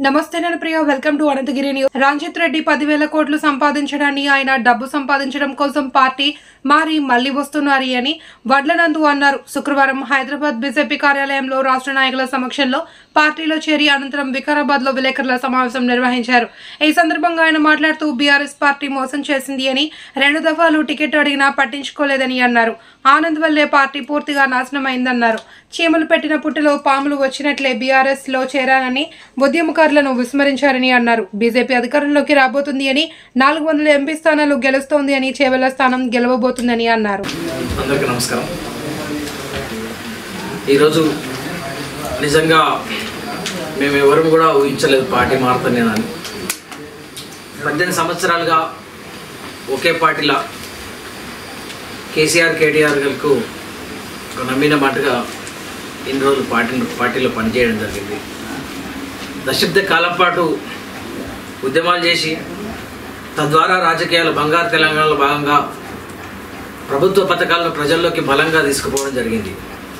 నమస్తే నేను Priya welcome to Anantagiri news. Ranjith Reddy 10,000 కోట్లు సంపాదించడాన్ని ఆయన డబ్బు సంపాదించడం కోసం పార్టీ మారి మళ్లీ వస్తున్నారు అని వడ్లనందు అన్నారు. శుక్రవారం హైదరాబాద్ బీజేపీ కార్యాలయంలో రాష్ట్ర నాయకుల సమక్షంలో పార్టీలో చేరి అనంతరం వికారాబాద్ లో విలేకరుల సమావేశం నిర్వహించారు. ఈ సందర్భంగా ఆయన మాట్లాడుతూ బీఆర్ఎస్ పార్టీ మోసం చేసింది అని 2 దఫాలు టికెట్ అడిగినా పట్టించుకోలేదని అన్నారు. ఆనంద్ వల్లే పార్టీ పూర్తిగా నాశనమైందన్నారు. చీమలు పెట్టిన పుట్టలో పాములు వచ్చినట్లే బీఆర్ఎస్ లో చేరానని ఉద్యమకారులను విస్మరించారని అన్నారు. బీజేపీ అధికారంలోకి రాబోతుంది అని 400 ఎంపీ స్థానాలు గెలుస్తోంది అని చేవెళ్ల స్థానం గెలవబోతుందని అన్నారు. అందరికీ నమస్కారం. ఈరోజు నిజంగా మేము ఎవరు కూడా ఊహించలేదు పార్టీ మారుతుందని. 18 సంవత్సరాలుగా ఒకే పార్టీలో కేసీఆర్ కేటీఆర్ గారికి నమ్మిన మాటగా ఇన్ని రోజులు పార్టీలో పనిచేయడం జరిగింది. దశాబ్ద కాలం పాటు ఉద్యమాలు చేసి తద్వారా రాజకీయాలు బంగారు తెలంగాణలో భాగంగా ప్రభుత్వ పథకాలను ప్రజల్లోకి బలంగా తీసుకుపోవడం జరిగింది.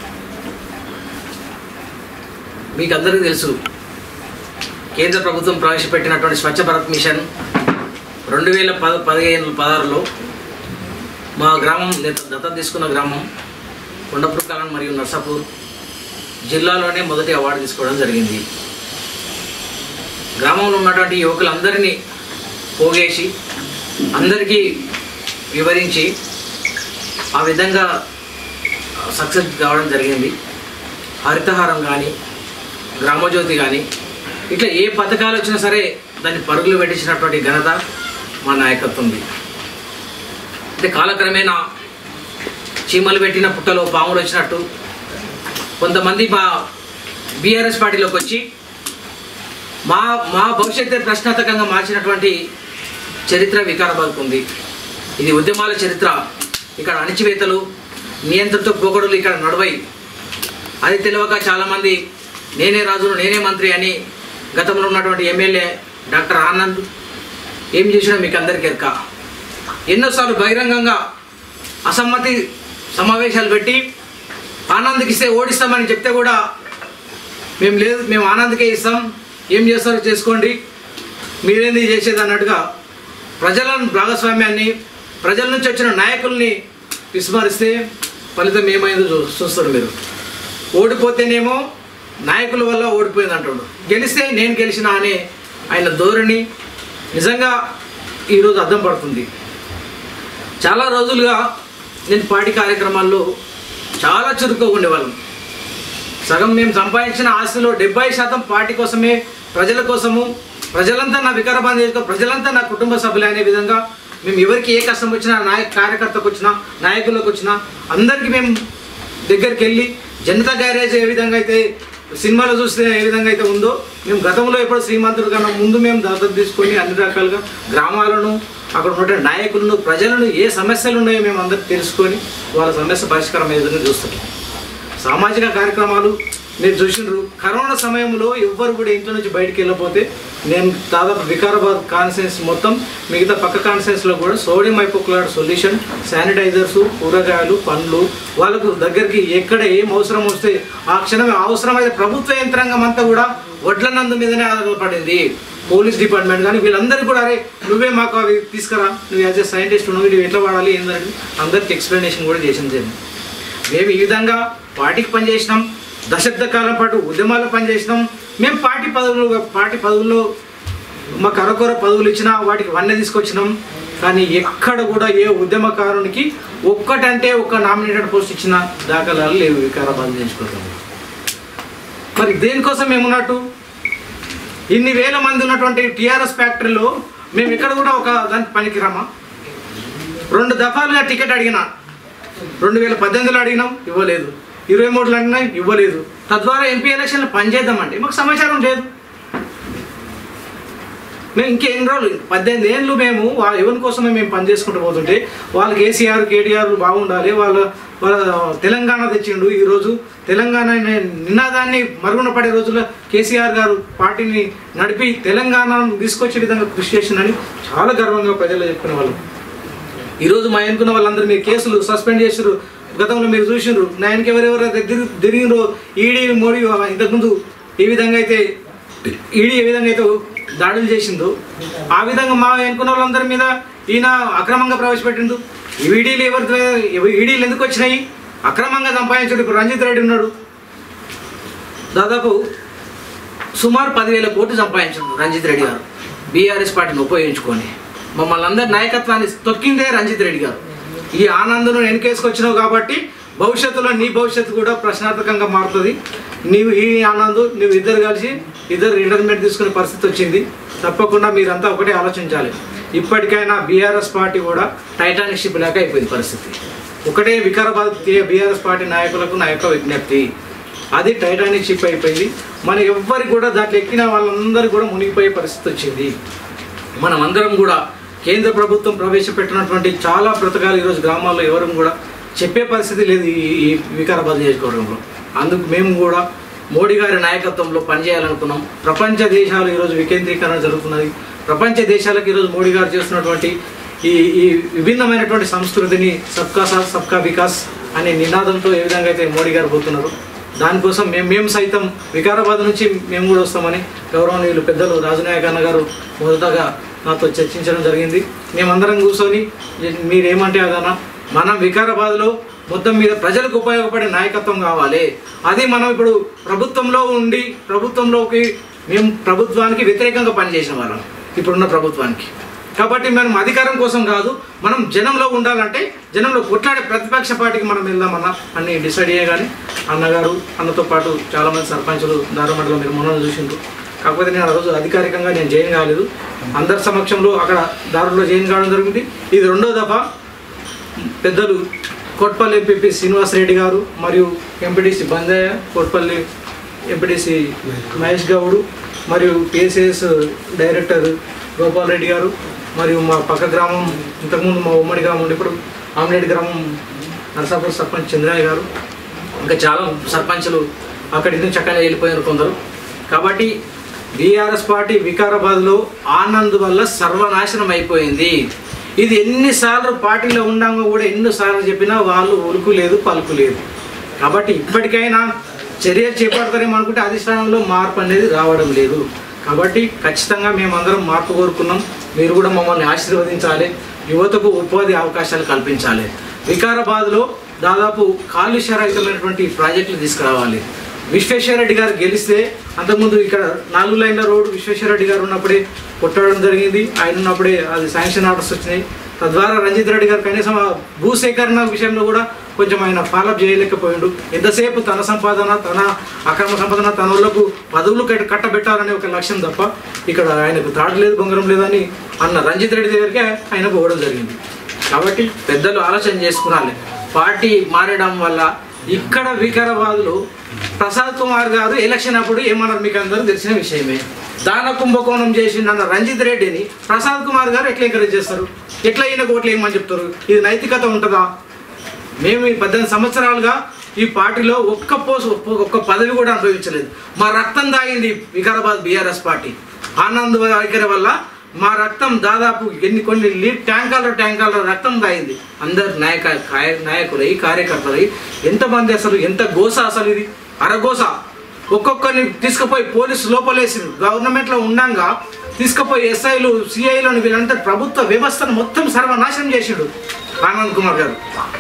మీకు అందరికీ తెలుసు, కేంద్ర ప్రభుత్వం ప్రవేశపెట్టినటువంటి స్వచ్ఛ భారత్ మిషన్ 2015-16లో మా గ్రామం దత్తత తీసుకున్న గ్రామం కొండపూర్ కాలన్ మరియు నర్సాపూర్ జిల్లాలోనే మొదటి అవార్డు తీసుకోవడం జరిగింది. గ్రామంలో ఉన్నటువంటి యువకులందరినీ పోగేసి అందరికీ వివరించి ఆ విధంగా సక్సెస్ కావడం జరిగింది. హరితహారం కానీ గ్రామజ్యోతి కానీ ఇట్లా ఏ పథకాలు వచ్చినా సరే దాన్ని పరుగులు పెట్టించినటువంటి ఘనత మా నాయకత్వంది. అంటే కాలక్రమేణా చీమలు పెట్టిన పుట్టలో పాములు వచ్చినట్టు కొంతమంది మా బీఆర్ఎస్ పార్టీలోకి వచ్చి మా భవిష్యత్తు ప్రశ్నార్థకంగా మార్చినటువంటి చరిత్ర వికారాబాద్కు ఉంది. ఇది ఉద్యమాల చరిత్ర. ఇక్కడ అణచివేతలు నియంత్రణతో పోకడులు ఇక్కడ నడవై అది తెలియక చాలామంది నేనే రాజును నేనే మంత్రి అని గతంలో ఉన్నటువంటి ఎమ్మెల్యే డాక్టర్ ఆనంద్ ఏం చేసినా మీకు అందరికీ ఎరక. ఎన్నోసార్లు బహిరంగంగా అసమ్మతి సమావేశాలు పెట్టి ఆనంద్కి ఇస్తే ఓడిస్తామని చెప్తే కూడా మేము లేదు, మేము ఆనంద్కే ఇస్తాం, ఏం చేస్తారో చేసుకోండి, మీరేంది చేసేది అన్నట్టుగా ప్రజలను భాగస్వామ్యాన్ని ప్రజల నుంచి వచ్చిన నాయకుల్ని విస్మరిస్తే ఫలితం ఏమైందో చూస్తారు మీరు. ఓడిపోతేనేమో నాయకుల వల్ల ఓడిపోయింది అంటాడు, గెలిస్తే నేను గెలిచినా అనే ఆయన ధోరణి నిజంగా ఈరోజు అర్థం పడుతుంది. చాలా రోజులుగా నేను పార్టీ కార్యక్రమాల్లో చాలా చురుకుగా ఉండేవాళ్ళం. సగం మేము సంపాదించిన ఆస్తిలో 70% పార్టీ కోసమే, ప్రజల కోసము. ప్రజలంతా నా వికారాబాద్ నియోజకవర్గం ప్రజలంతా నా కుటుంబ సభ్యులు అనే విధంగా మేము ఎవరికి ఏ కష్టం వచ్చినా కార్యకర్తకు వచ్చినా నాయకులకు వచ్చినా అందరికీ మేము దగ్గరికి వెళ్ళి జనతా గ్యారేజ్ ఏ విధంగా అయితే సినిమాలో చూస్తే ఏ విధంగా అయితే ఉందో మేము గతంలో ఎప్పుడు శ్రీమంతుడు కన్నా ముందు మేము దత్తత తీసుకొని అన్ని రకాలుగా గ్రామాలను అక్కడ ఉన్న నాయకులను ప్రజలను ఏ సమస్యలు ఉన్నాయో మేము అందరికి తెలుసుకొని వాళ్ళ సమస్య పరిష్కారం ఏ విధంగా చూస్తాం. సామాజిక కార్యక్రమాలు మీరు చూసినారు. కరోనా సమయంలో ఎవ్వరు కూడా ఇంట్లో నుంచి బయటికి వెళ్ళకపోతే నేను దాదాపు వికారాబాద్ కాన్స్టిట్యుయెన్స్ మొత్తం మిగతా పక్క కాన్స్టిట్యుయెన్స్లో కూడా సోడియం హైపోక్లోరైడ్ సొల్యూషన్, శానిటైజర్స్, కూరగాయలు, పండ్లు వాళ్ళకు దగ్గరికి ఎక్కడ ఏం అవసరం వస్తే ఆ క్షణమే అవసరమైతే ప్రభుత్వ యంత్రాంగం అంతా కూడా వడ్లనందు మీదనే ఆధారపడింది. పోలీస్ డిపార్ట్మెంట్ కానీ వీళ్ళందరికీ కూడా అరే నువ్వే మాకు అవి తీసుకురా, నువ్వు యాజ్ ఏ సైంటిస్ట్ ఉన్నావు, నువ్వు ఎట్లా వాడాలి ఏంటంటే అందరికి ఎక్స్ప్లెనేషన్ కూడా చేసింది. మేము ఈ విధంగా పార్టీకి పనిచేసినాం. దశాబ్ద కాలం పాటు ఉద్యమాల్లో పనిచేసినాం. మేము పార్టీ పదవుల్లో మాకు అరకొర పదవులు ఇచ్చినా వాటికి వన్నె తీసుకొచ్చినాం. కానీ ఎక్కడ కూడా ఏ ఉద్యమకారునికి ఒక్కటంటే ఒక్క నామినేటెడ్ పోస్ట్ ఇచ్చిన దాఖలాలు లేవు వికారాబాద్ నియోజకవర్గం. మరి దేనికోసం మేమున్నట్టు ఇన్ని వేల మంది ఉన్నటువంటి టీఆర్ఎస్ ఫ్యాక్టరీలో మేము ఇక్కడ కూడా ఒక దానికి పనికిరామా? 2 దఫాలుగా టికెట్ అడిగినా, 2018లో అడిగినాం, ఇవ్వలేదు. 23లో అడిగినా ఇవ్వలేదు. తద్వారా ఎంపీ ఎలక్షన్లు పనిచేద్దామంటే మాకు సమాచారం లేదు. మేము ఇంకెన్ని రోజులు 18 ఏళ్ళు మేము ఎవరి కోసమే మేము పనిచేసుకుంటూ పోతుంటే వాళ్ళు కేసీఆర్ కేటీఆర్ బాగుండాలి, వాళ్ళ తెలంగాణ తెచ్చిండు. ఈరోజు తెలంగాణ నినాదాన్ని మరుగున పడే రోజుల్లో కేసీఆర్ గారు పార్టీని నడిపి తెలంగాణను తీసుకొచ్చే విధంగా కృషి చేసిందని చాలా గర్వంగా ప్రజలు చెప్పుకునే వాళ్ళు. ఈరోజు మా ఎన్నుకున్న వాళ్ళందరూ మీరు కేసులు సస్పెండ్ చేసారు. గతంలో మీరు చూసినారు, ఆయనకి ఎవరెవరు తిరిగినో ఈడీ మోడీ ఇంతకుముందు ఏ విధంగా అయితే ఈడీ ఏ విధంగా అయితే దాడులు చేసిందో ఆ విధంగా మా ఎన్నుకున్న వాళ్ళందరి మీద ఈయన అక్రమంగా ప్రవేశపెట్టిండు. ఈడీలు ఎందుకు వచ్చినాయి? అక్రమంగా సంపాదించాడు. ఇప్పుడు రంజిత్ రెడ్డి ఉన్నాడు, దాదాపు సుమారు 10,000 కోట్లు సంపాదించాడు రంజిత్ రెడ్డి గారు బీఆర్ఎస్ పార్టీని ఉపయోగించుకొని. మమ్మల్ని అందరి నాయకత్వాన్ని తొక్కిందే రంజిత్ రెడ్డి గారు. ఈ ఆనందను వెనకేసుకొచ్చినావు కాబట్టి భవిష్యత్తులో నీ భవిష్యత్తు కూడా ప్రశ్నార్థకంగా మారుతుంది. నీవు ఈ ఆనంద్ నువ్వు ఇద్దరు కలిసి రిటైర్మెంట్ తీసుకునే పరిస్థితి వచ్చింది. తప్పకుండా మీరంతా ఒకటే ఆలోచించాలి. ఇప్పటికైనా బీఆర్ఎస్ పార్టీ కూడా టైటానిక్ షిప్ లేక అయిపోయింది పరిస్థితి. ఒకటే వికారాబాద్ బీఆర్ఎస్ పార్టీ నాయకులకు నా యొక్క విజ్ఞప్తి, అది టైటానిక్ షిప్ అయిపోయింది. మన ఎవ్వరికి కూడా దాంట్లో ఎక్కిన వాళ్ళందరూ కూడా మునిగిపోయే పరిస్థితి వచ్చింది. మనం అందరం కూడా కేంద్ర ప్రభుత్వం ప్రవేశపెట్టినటువంటి చాలా పథకాలు ఈరోజు గ్రామాల్లో ఎవరు కూడా చెప్పే పరిస్థితి లేదు ఈ వికారాబాద్ నియోజకవర్గంలో. అందుకు మేము కూడా మోడీ గారి నాయకత్వంలో పనిచేయాలనుకున్నాం. ప్రపంచ దేశాలు ఈరోజు వికేంద్రీకరణ జరుగుతున్నది. ప్రపంచ దేశాలకు ఈరోజు మోడీ గారు చేస్తున్నటువంటి ఈ విభిన్నమైనటువంటి సంస్కృతిని సబ్కా సాత్ సబ్కా వికాస్ అనే నినాదంతో ఏ విధంగా అయితే మోడీ గారు పోతున్నారు, దానికోసం మేము సైతం వికారాబాద్ నుంచి మేము కూడా వస్తామని గౌరవనీయులు పెద్దలు రాజునాయక్ అన్న గారు మొదటగా నాతో చర్చించడం జరిగింది. మేమందరం కూర్చొని మీరేమంటే అదన్నా మనం వికారాబాద్లో మొత్తం మీద ప్రజలకు ఉపయోగపడే నాయకత్వం కావాలి. అది మనం ఇప్పుడు ప్రభుత్వంలో ఉండి మేము ప్రభుత్వానికి వ్యతిరేకంగా పనిచేసిన వాళ్ళం ఇప్పుడున్న ప్రభుత్వానికి. కాబట్టి మనం అధికారం కోసం కాదు, మనం జనంలో ఉండాలంటే జనంలో కొట్లాడే ప్రతిపక్ష పార్టీకి మనం వెళ్దామన్నా అని డిసైడ్ అయ్యగానే అన్నగారు అన్నతో పాటు చాలామంది సర్పంచులు దారుమండలో మీరు మొన్న చూసిండ్రు. కాకపోతే నేను ఆ రోజు అధికారికంగా నేను జాయిన్ కాలేదు, అందరి సమక్షంలో అక్కడ దారుల్లో జాయిన్ కావడం జరిగింది. ఇది 2వ దఫా. పెద్దలు కోట్పల్లి ఎంపీపీ శ్రీనివాసరెడ్డి గారు మరియు ఎంపీటీసీ బందయ్య, కోట్పల్లి ఎంపీటీసీ మహేష్ గౌడ్ మరియు పిఎస్ఎస్ డైరెక్టర్ గోపాల్ రెడ్డి గారు మరియు మా పక్క గ్రామం ఇంతకుముందు మా ఉమ్మడి గ్రామం ఉండి ఇప్పుడు ఆమ్లెట్ గ్రామం నరసాపురం సర్పంచ్ చంద్రయ్య గారు, ఇంకా చాలా సర్పంచులు అక్కడి నుంచి చక్కగా వెళ్ళిపోయారు కొందరు. కాబట్టి బీఆర్ఎస్ పార్టీ వికారాబాద్లో ఆనంద్ వల్ల సర్వనాశనం అయిపోయింది. ఇది ఎన్నిసార్లు పార్టీలో ఉండామో కూడా ఎన్నిసార్లు చెప్పినా వాళ్ళు ఉరుకు లేదు పలుకు లేదు. కాబట్టి ఇప్పటికైనా చర్యలు చేపడతారేమో అనుకుంటే అధిష్టానంలో మార్పు అనేది రావడం లేదు. కాబట్టి ఖచ్చితంగా మేమందరం మార్పు కోరుకున్నాం. మీరు కూడా మమ్మల్ని ఆశీర్వదించాలి, యువతకు ఉపాధి అవకాశాలు కల్పించాలి. వికారాబాద్లో దాదాపు కాలుష్యరహితమైనటువంటి ప్రాజెక్టులు తీసుకురావాలి. విశ్వేశ్వరరెడ్డి గారు గెలిస్తే అంతకుముందు ఇక్కడ 4 లైన్ల రోడ్డు విశ్వేశ్వరరెడ్డి గారు ఉన్నప్పుడే కొట్టడం జరిగింది. ఆయన ఉన్నప్పుడే అది శాంక్షన్ ఆర్డర్స్ వచ్చినాయి. తద్వారా రంజిత్ రెడ్డి గారు కనీసం భూసేకరణ విషయంలో కూడా కొంచెం ఆయన ఫాలోఅప్ చేయలేకపోయిండు. ఎంతసేపు తన సంపాదన తన అక్రమ సంపాదన తన వాళ్ళకు పదవులు కట్టబెట్టాలనే ఒక లక్ష్యం తప్ప ఇక్కడ ఆయనకు తాడు లేదు బొంగరం లేదని అన్న రంజిత్ రెడ్డి దగ్గరికి ఆయన పోవడం జరిగింది. కాబట్టి పెద్దలు ఆలోచన చేసుకున్నాలి. పార్టీ మారడం వల్ల ఇక్కడ వికారాబాద్లో ప్రసాద్ కుమార్ గారు ఎలక్షన్ అప్పుడు ఏమన్నారు మీకు అందరూ తెలిసిన విషయమే. దాన కుంభకోణం చేసిందన్న రంజిత్ రెడ్డిని ప్రసాద్ కుమార్ గారు ఎట్లా ఎంకరేజ్ చేస్తారు? ఎట్లా ఈయన ఓట్లు ఏమని చెప్తారు? ఇది నైతికత ఉంటుందా? మేము ఈ 18 సంవత్సరాలుగా ఈ పార్టీలో ఒక్క పదవి కూడా అనుభవించలేదు. మా రక్తం దాగింది వికారాబాద్ బీఆర్ఎస్ పార్టీ. ఆనంద్ వైఖరి వల్ల మా రక్తం దాదాపు కొన్ని ట్యాంకర్ల రక్తం దాగింది. అందరు నాయకులు ఈ కార్యకర్తలు ఎంతమంది అసలు ఎంత గోస అసలు ఇది అరగోస. ఒక్కొక్కరిని తీసుకుపోయి పోలీసు లోపలేసి గవర్నమెంట్లో ఉండంగా తీసుకుపోయి ఎస్ఐలు సిఐలను వీళ్ళంతా ప్రభుత్వ వ్యవస్థను మొత్తం సర్వనాశనం చేసిండు ఆనంద్ కుమార్ గారు.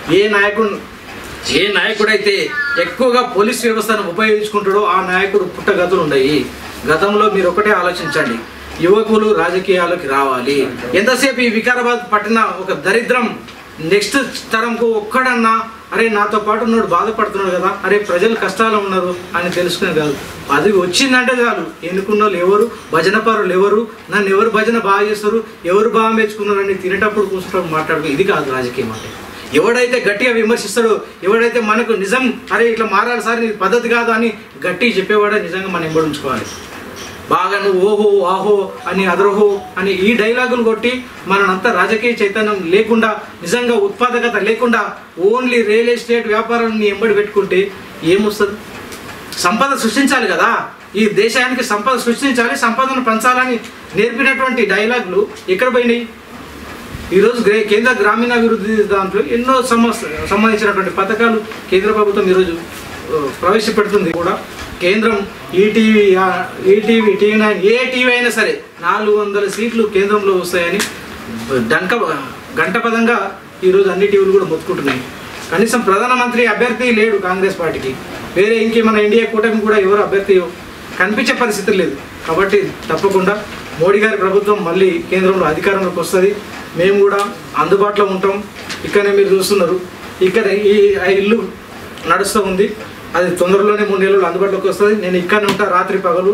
ఏ నాయకుడైతే ఎక్కువగా పోలీస్ వ్యవస్థను ఉపయోగించుకుంటాడో ఆ నాయకుడు పుట్టగతులు ఉన్నాయి. గతంలో మీరు ఒకటే ఆలోచించండి, యువకులు రాజకీయాలకు రావాలి. ఎంతసేపు ఈ వికారాబాద్ పట్టిన ఒక దరిద్రం నెక్స్ట్ తరంకు ఒక్కడన్నా అరే నాతో పాటు ఉన్నాడు బాధపడుతున్నాడు కదా, అరే ప్రజలు కష్టాలు ఉన్నారు అని తెలుసుకునే కాదు. అది వచ్చిందంటే చాలు ఎన్నుకున్న వాళ్ళు ఎవరు, భజన పరులు ఎవరు, నన్ను ఎవరు భజన బాగా చేస్తారు, ఎవరు బాగా మెచ్చుకున్నారు అని తినేటప్పుడు కూర్చుంటాడు మాట్లాడుకో. ఇది కాదు రాజకీయం అంటే. ఎవడైతే గట్టిగా విమర్శిస్తాడో, ఎవడైతే మనకు నిజం అరే ఇట్లా మారాలి సార్ ఇది పద్ధతి కాదు అని గట్టిగా చెప్పేవాడే నిజంగా మనం ఎంబడించుకోవాలి. బాగా నువ్వు ఓహో ఆహో అని అదరోహో అని ఈ డైలాగులు కొట్టి మనంతా రాజకీయ చైతన్యం లేకుండా నిజంగా ఉత్పాదకత లేకుండా ఓన్లీ రియల్ ఎస్టేట్ వ్యాపారాన్ని ఎంబడి పెట్టుకుంటే ఏమొస్తుంది? సంపద సృష్టించాలి కదా, ఈ దేశానికి సంపద సృష్టించాలి, సంపదను పంచాలని నేర్పినటువంటి డైలాగులు ఎక్కడ పోయినాయి? ఈరోజు కేంద్ర గ్రామీణాభివృద్ధి దాంట్లో ఎన్నో సంబంధించినటువంటి పథకాలు కేంద్ర ప్రభుత్వం ఈరోజు ప్రవేశపెడుతుంది కూడా. కేంద్రం ఈటీవీ టీవీ9 ఏ టీవీ అయినా సరే 400 సీట్లు కేంద్రంలో వస్తాయని గంటపదంగా ఈరోజు అన్ని టీవీలు కూడా మొత్తుకుంటున్నాయి. కనీసం ప్రధానమంత్రి అభ్యర్థి లేడు కాంగ్రెస్ పార్టీకి, వేరే ఇంకేమన్నా ఇండియా కూటమి కూడా ఎవరు అభ్యర్థి కనిపించే పరిస్థితి లేదు. కాబట్టి తప్పకుండా మోడీ గారి ప్రభుత్వం మళ్ళీ కేంద్రంలో అధికారంలోకి వస్తుంది. మేము కూడా అందుబాటులో ఉంటాం. ఇక్కడనే మీరు చూస్తున్నారు, ఇక్కడ ఈ ఇల్లు నడుస్తూ ఉంది, అది తొందరలోనే 3 నెలలు అందుబాటులోకి వస్తుంది. నేను ఇక్కడనే ఉంటా రాత్రి పగలు.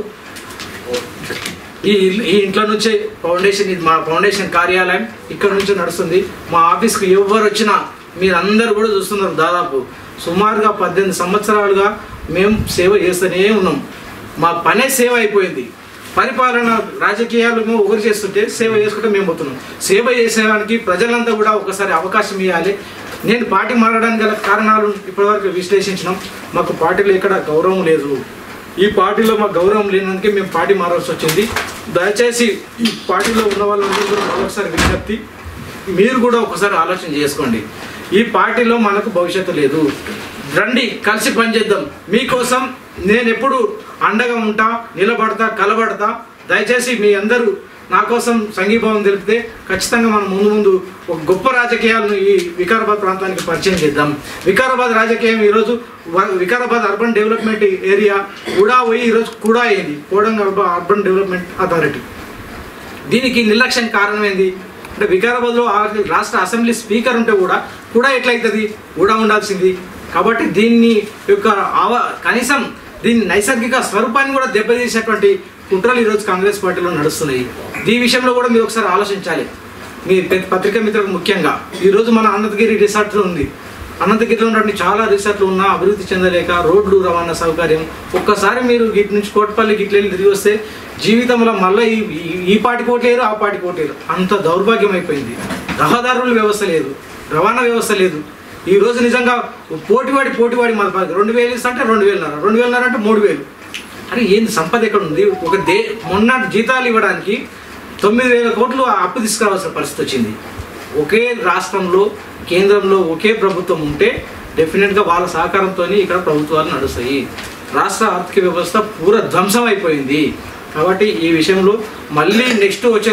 ఈ ఇంట్లో నుంచే ఫౌండేషన్, ఇది మా ఫౌండేషన్ కార్యాలయం ఇక్కడ నుంచి నడుస్తుంది. మా ఆఫీస్కి ఎవరు వచ్చినా మీరందరూ కూడా చూస్తున్నారు. దాదాపు సుమారుగా 18 సంవత్సరాలుగా మేము సేవ చేస్తూనే ఉన్నాం. మా పనే సేవ అయిపోయింది. పరిపాలన రాజకీయాలు ఒకరు చేస్తుంటే సేవ చేసుకుంటే మేము పోతున్నాం. సేవ చేసేదానికి ప్రజలంతా కూడా ఒకసారి అవకాశం ఇవ్వాలి. నేను పార్టీ మారడానికి గల కారణాలు ఇప్పటివరకు విశ్లేషించినాం. మాకు పార్టీలో ఎక్కడ గౌరవం లేదు. ఈ పార్టీలో మాకు గౌరవం లేనందుకే మేము పార్టీ మారాల్సి వచ్చింది. దయచేసి ఈ పార్టీలో ఉన్న వాళ్ళందరూ కూడా మరొకసారి విజ్ఞప్తి, మీరు కూడా ఒకసారి ఆలోచన చేసుకోండి. ఈ పార్టీలో మనకు భవిష్యత్తు లేదు. రండి, కలిసి పనిచేద్దాం. మీకోసం నేను ఎప్పుడు అండగా ఉంటా, నిలబడతా, కలబడతా. దయచేసి మీ అందరూ నా కోసం సంఘీభావం తెలిపితే ఖచ్చితంగా మనం ముందు ఒక గొప్ప రాజకీయాలను ఈ వికారాబాద్ ప్రాంతానికి పరిచయం చేద్దాం. వికారాబాద్ రాజకీయం ఈరోజు వికారాబాద్ అర్బన్ డెవలప్మెంట్ ఏరియా కూడా పోయి ఈరోజు కూడా అయింది, కోడంగల్ అర్బన్ డెవలప్మెంట్ అథారిటీ. దీనికి నిర్లక్ష్యం కారణం ఏంది అంటే, వికారాబాద్లో రాష్ట్ర అసెంబ్లీ స్పీకర్ ఉంటే కూడా ఎట్లయితుంది, కూడా ఉండాల్సింది. కాబట్టి దీన్ని యొక్క కనీసం దీని నైసర్గిక స్వరూపాన్ని కూడా దెబ్బతీసేటువంటి కుట్రలు ఈరోజు కాంగ్రెస్ పార్టీలో నడుస్తున్నాయి. ఈ విషయంలో కూడా మీరు ఒకసారి ఆలోచించాలి. మీ పత్రికా మిత్రులకు ముఖ్యంగా ఈరోజు మన అనంతగిరి రిసార్ట్లో ఉంది. అనంతగిరిలో ఉన్నటువంటి చాలా రిసార్ట్లు ఉన్నా అభివృద్ధి చెందలేక రోడ్లు, రవాణా సౌకర్యం. ఒక్కసారి మీరు ఇటు నుంచి కోటపల్లికి ఇట్లా వెళ్ళి తిరిగి వస్తే జీవితంలో మళ్ళీ ఈ పార్టీ కోట్లేరు, ఆ పార్టీ కోట్లేరు, అంత దౌర్భాగ్యం అయిపోయింది. రహదారుల వ్యవస్థ లేదు, రవాణా వ్యవస్థ లేదు. ఈ రోజు నిజంగా పోటీవాడి మన 2000 ఇస్తా అంటే 2000 అంటే 3000. అరే ఏంది సంపద ఎక్కడ ఉంది? మొన్న జీతాలు ఇవ్వడానికి 9000 కోట్లు అప్పు తీసుకురావాల్సిన పరిస్థితి వచ్చింది. ఒకే రాష్ట్రంలో కేంద్రంలో ఒకే ప్రభుత్వం ఉంటే డెఫినెట్గా వాళ్ళ సహకారంతో ఇక్కడ ప్రభుత్వాలు నడుస్తాయి. రాష్ట్ర ఆర్థిక వ్యవస్థ పూర ధ్వంసం అయిపోయింది. కాబట్టి ఈ విషయంలో మళ్ళీ నెక్స్ట్ వచ్చే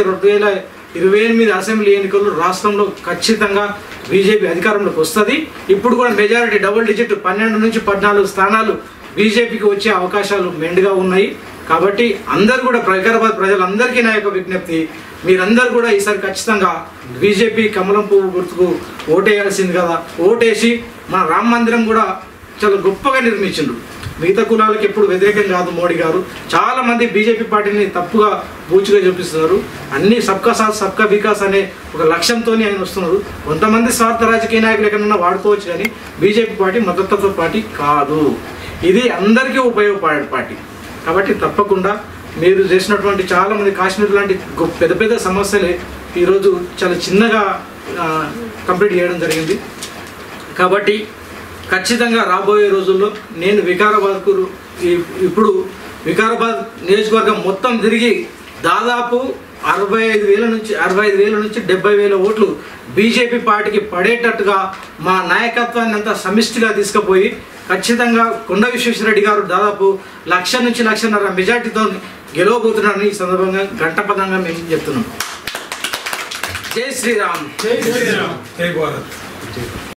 2028 అసెంబ్లీ ఎన్నికల్లో రాష్ట్రంలో ఖచ్చితంగా బీజేపీ అధికారంలోకి వస్తుంది. ఇప్పుడు కూడా మెజారిటీ డబుల్ డిజిట్ 12 నుంచి 14 స్థానాలు బీజేపీకి వచ్చే అవకాశాలు మెండుగా ఉన్నాయి. కాబట్టి అందరూ కూడా వికారాబాద్ ప్రజలందరికీ నా యొక్క విజ్ఞప్తి, మీరందరూ కూడా ఈసారి ఖచ్చితంగా బీజేపీ కమలం పువ్వు గుర్తుకు ఓటేయాల్సింది కదా. ఓటేసి మన రామ మందిరం కూడా చాలా గొప్పగా నిర్మించిండు. మిగతా కులాలకు ఎప్పుడు వ్యతిరేకం కాదు మోడీ గారు. చాలామంది బీజేపీ పార్టీని తప్పుగా బూచిగా చూపిస్తున్నారు. అన్ని సబ్కా సాత్ సబ్కా వికాస్ అనే ఒక లక్ష్యంతో ఆయన వస్తున్నారు. కొంతమంది స్వార్థ రాజకీయ నాయకులు ఎక్కడన్నా వాడుకోవచ్చు, కానీ బీజేపీ పార్టీ మతతత్వ పార్టీ కాదు. ఇది అందరికీ ఉపయోగపడే పార్టీ. కాబట్టి తప్పకుండా మీరు చేసినటువంటి చాలామంది కాశ్మీర్ లాంటి పెద్ద పెద్ద సమస్యలే ఈరోజు చాలా చిన్నగా కంప్లీట్ చేయడం జరిగింది. కాబట్టి ఖచ్చితంగా రాబోయే రోజుల్లో నేను ఇప్పుడు వికారాబాద్ నియోజకవర్గం మొత్తం తిరిగి దాదాపు 65,000 నుంచి 70,000 ఓట్లు బీజేపీ పార్టీకి పడేటట్టుగా మా నాయకత్వాన్ని అంతా సమిష్టిగా తీసుకుపోయి ఖచ్చితంగా కొండ విశ్వేశ్వరరెడ్డి గారు దాదాపు 1,00,000 నుంచి 1,50,000 మెజార్టీతో గెలవబోతున్నారని ఈ సందర్భంగా గంటపదంగా మేము చెప్తున్నాం. జై శ్రీరామ్, జై భారత్.